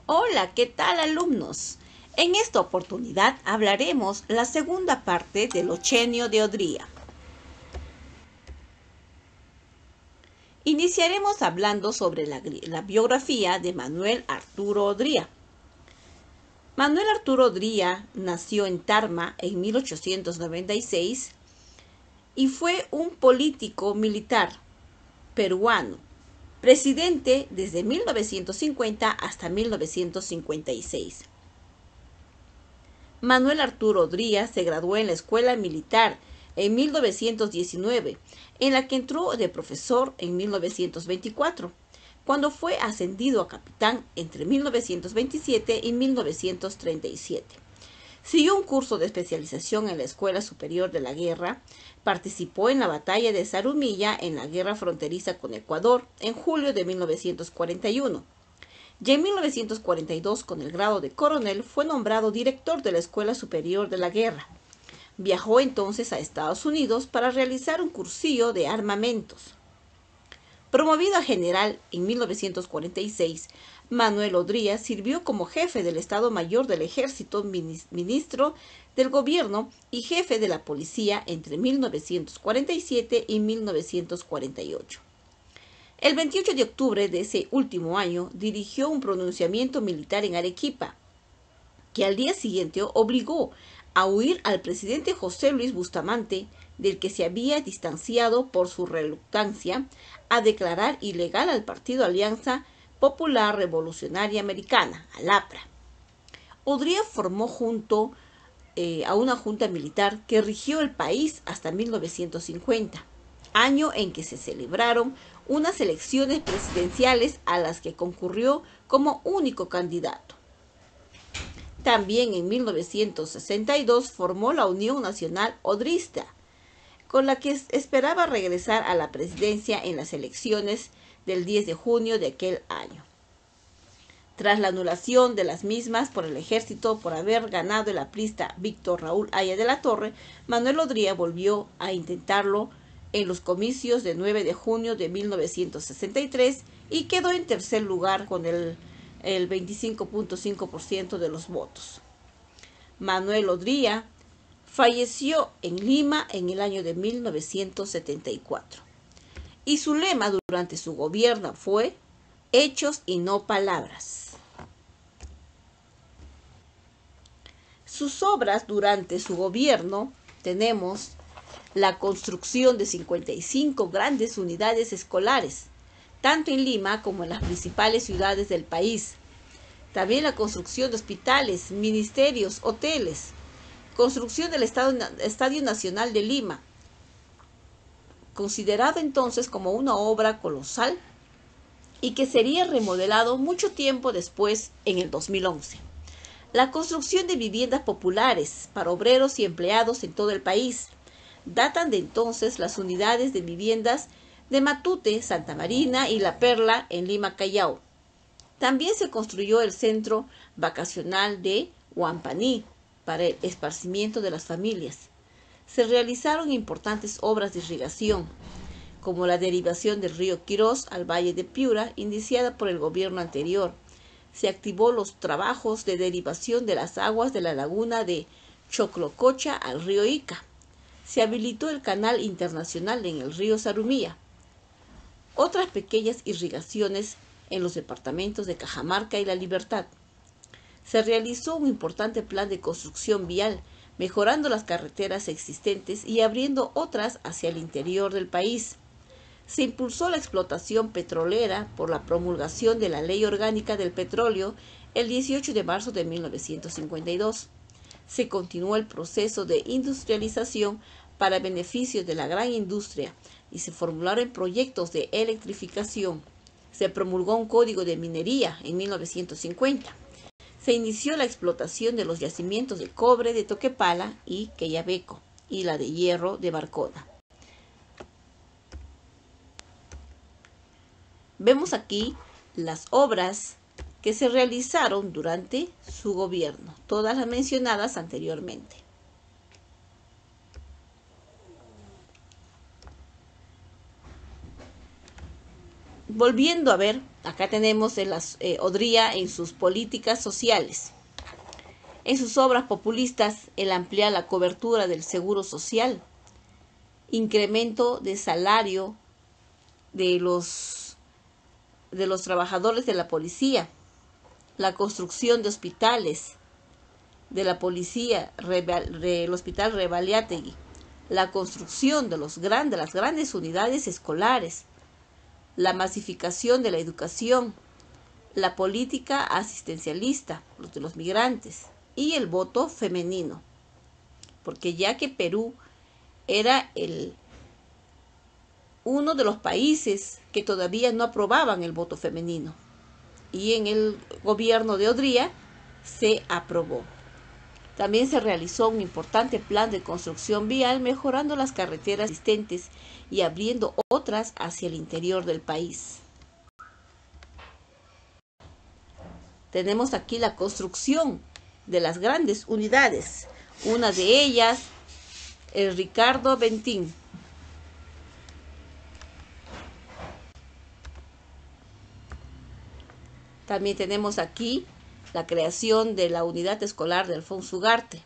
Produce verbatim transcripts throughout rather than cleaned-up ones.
Hola, ¿qué tal, alumnos? En esta oportunidad hablaremos la segunda parte del Ochenio de Odría. Iniciaremos hablando sobre la, la biografía de Manuel Arturo Odría. Manuel Arturo Odría nació en Tarma en mil ochocientos noventa y seis y fue un político militar peruano, presidente desde mil novecientos cincuenta hasta mil novecientos cincuenta y seis. Manuel Arturo Odría se graduó en la Escuela Militar en mil novecientos diecinueve, en la que entró de profesor en mil novecientos veinticuatro, cuando fue ascendido a capitán entre mil novecientos veintisiete y mil novecientos treinta y siete. Siguió un curso de especialización en la Escuela Superior de la Guerra, participó en la batalla de Zarumilla en la guerra fronteriza con Ecuador en julio de mil novecientos cuarenta y uno. Y en mil novecientos cuarenta y dos, con el grado de coronel, fue nombrado director de la Escuela Superior de la Guerra. Viajó entonces a Estados Unidos para realizar un cursillo de armamentos. Promovido a general en mil novecientos cuarenta y seis, Manuel Odría sirvió como jefe del Estado Mayor del Ejército, ministro del Gobierno y jefe de la Policía entre mil novecientos cuarenta y siete y mil novecientos cuarenta y ocho. El veintiocho de octubre de ese último año dirigió un pronunciamiento militar en Arequipa, que al día siguiente obligó a huir al presidente José Luis Bustamante, del que se había distanciado por su reluctancia a declarar ilegal al Partido Alianza Popular Revolucionaria Americana, ALAPRA. Odría formó junto eh, a una junta militar que rigió el país hasta mil novecientos cincuenta, año en que se celebraron unas elecciones presidenciales a las que concurrió como único candidato. También en mil novecientos sesenta y dos formó la Unión Nacional Odrista, con la que esperaba regresar a la presidencia en las elecciones del diez de junio de aquel año. Tras la anulación de las mismas por el ejército por haber ganado el aprista Víctor Raúl Haya de la Torre, Manuel Odría volvió a intentarlo en los comicios de nueve de junio de mil novecientos sesenta y tres y quedó en tercer lugar con el, el veinticinco punto cinco por ciento de los votos. Manuel Odría falleció en Lima en el año de mil novecientos setenta y cuatro y su lema durante su gobierno fue hechos y no palabras. Sus obras durante su gobierno tenemos la construcción de cincuenta y cinco grandes unidades escolares, tanto en Lima como en las principales ciudades del país. También la construcción de hospitales, ministerios, hoteles, construcción del Estadio Nacional de Lima, considerado entonces como una obra colosal y que sería remodelado mucho tiempo después, en el dos mil once. La construcción de viviendas populares para obreros y empleados en todo el país. Datan de entonces las unidades de viviendas de Matute, Santa Marina y La Perla en Lima, Callao. También se construyó el centro vacacional de Huampaní para el esparcimiento de las familias. Se realizaron importantes obras de irrigación, como la derivación del río Quirós al Valle de Piura, iniciada por el gobierno anterior. Se activó los trabajos de derivación de las aguas de la laguna de Choclococha al río Ica. Se habilitó el canal internacional en el río Zarumilla. Otras pequeñas irrigaciones en los departamentos de Cajamarca y La Libertad. Se realizó un importante plan de construcción vial, mejorando las carreteras existentes y abriendo otras hacia el interior del país. Se impulsó la explotación petrolera por la promulgación de la Ley Orgánica del Petróleo el dieciocho de marzo de mil novecientos cincuenta y dos. Se continuó el proceso de industrialización para beneficio de la gran industria y se formularon proyectos de electrificación. Se promulgó un código de minería en mil novecientos cincuenta. Se inició la explotación de los yacimientos de cobre de Toquepala y Quellaveco y la de hierro de Barcona. Vemos aquí las obras que se realizaron durante su gobierno, todas las mencionadas anteriormente. volviendo a ver, acá tenemos el, eh, Odría en sus políticas sociales. En sus obras populistas, el ampliar la cobertura del seguro social, incremento de salario de los, de los trabajadores de la policía, la construcción de hospitales de la policía, el hospital Rebagliategui, la construcción de, los gran, de las grandes unidades escolares, la masificación de la educación, la política asistencialista, los de los migrantes, y el voto femenino, porque ya que Perú era el, uno de los países que todavía no aprobaban el voto femenino, y en el gobierno de Odría se aprobó. También se realizó un importante plan de construcción vial, mejorando las carreteras existentes y abriendo otras hacia el interior del país. Tenemos aquí la construcción de las grandes unidades. Una de ellas, el Ricardo Bentín. También tenemos aquí la creación de la unidad escolar de Alfonso Ugarte.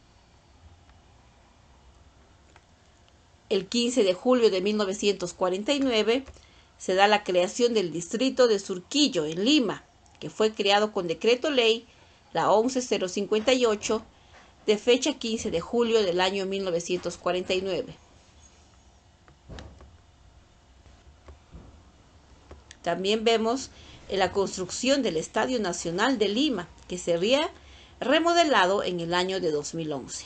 El quince de julio de mil novecientos cuarenta y nueve se da la creación del distrito de Surquillo en Lima, que fue creado con decreto ley la once mil cincuenta y ocho de fecha quince de julio del año mil novecientos cuarenta y nueve. También vemos la construcción del Estadio Nacional de Lima, que sería remodelado en el año de dos mil once.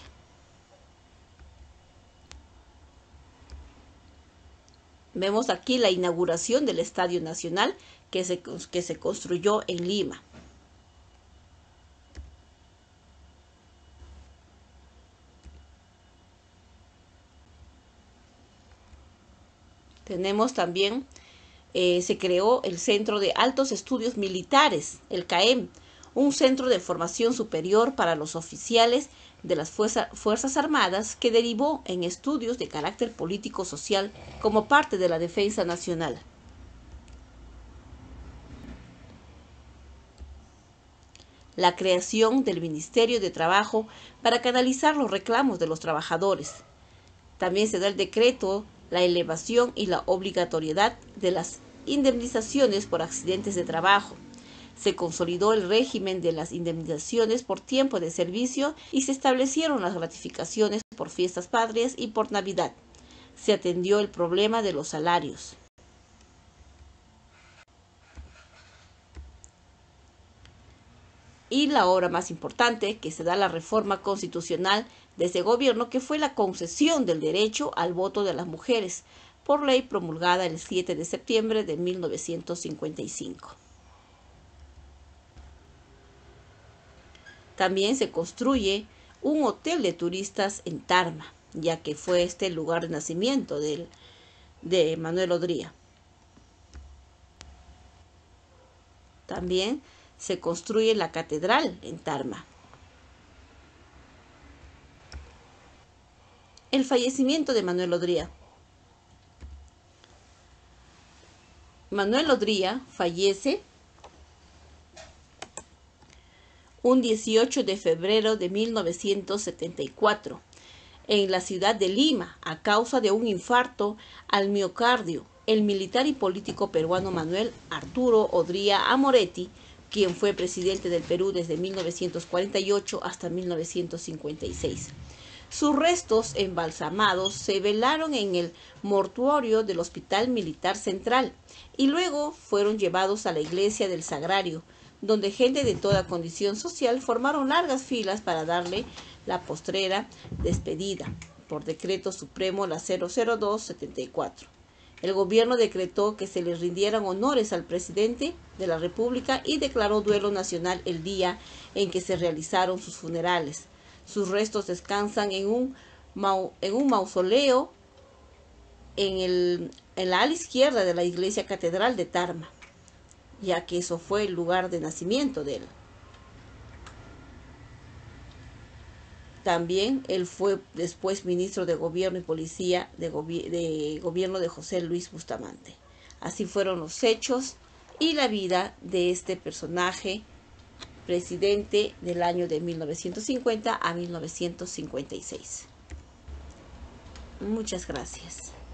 Vemos aquí la inauguración del Estadio Nacional que se, que se construyó en Lima. Tenemos también, eh, se creó el Centro de Altos Estudios Militares, el C A E M, un centro de formación superior para los oficiales de las fuerza, Fuerzas Armadas que derivó en estudios de carácter político-social como parte de la defensa nacional. La creación del Ministerio de Trabajo para canalizar los reclamos de los trabajadores. También se da el decreto, la elevación y la obligatoriedad de las indemnizaciones por accidentes de trabajo. Se consolidó el régimen de las indemnizaciones por tiempo de servicio y se establecieron las gratificaciones por fiestas patrias y por Navidad. Se atendió el problema de los salarios. Y la obra más importante, que se da la reforma constitucional de ese gobierno, que fue la concesión del derecho al voto de las mujeres, por ley promulgada el siete de septiembre de mil novecientos cincuenta y cinco. También se construye un hotel de turistas en Tarma, ya que fue este el lugar de nacimiento del, de Manuel Odría. También se construye la catedral en Tarma. El fallecimiento de Manuel Odría. Manuel Odría fallece un dieciocho de febrero de mil novecientos setenta y cuatro en la ciudad de Lima a causa de un infarto al miocardio. El militar y político peruano Manuel Arturo Odría Amoretti, quien fue presidente del Perú desde mil novecientos cuarenta y ocho hasta mil novecientos cincuenta y seis. Sus restos embalsamados se velaron en el mortuorio del Hospital Militar Central y luego fueron llevados a la iglesia del Sagrario, donde gente de toda condición social formaron largas filas para darle la postrera despedida, por decreto supremo la cero cero dos setenta y cuatro. El gobierno decretó que se le rindieran honores al presidente de la República y declaró duelo nacional el día en que se realizaron sus funerales. Sus restos descansan en un, mau, en un mausoleo en, el, en la ala izquierda de la iglesia catedral de Tarma, ya que eso fue el lugar de nacimiento de él. También él fue después ministro de Gobierno y Policía de, gobi de Gobierno de José Luis Bustamante. Así fueron los hechos y la vida de este personaje presidente del año de mil novecientos cincuenta a mil novecientos cincuenta y seis. Muchas gracias.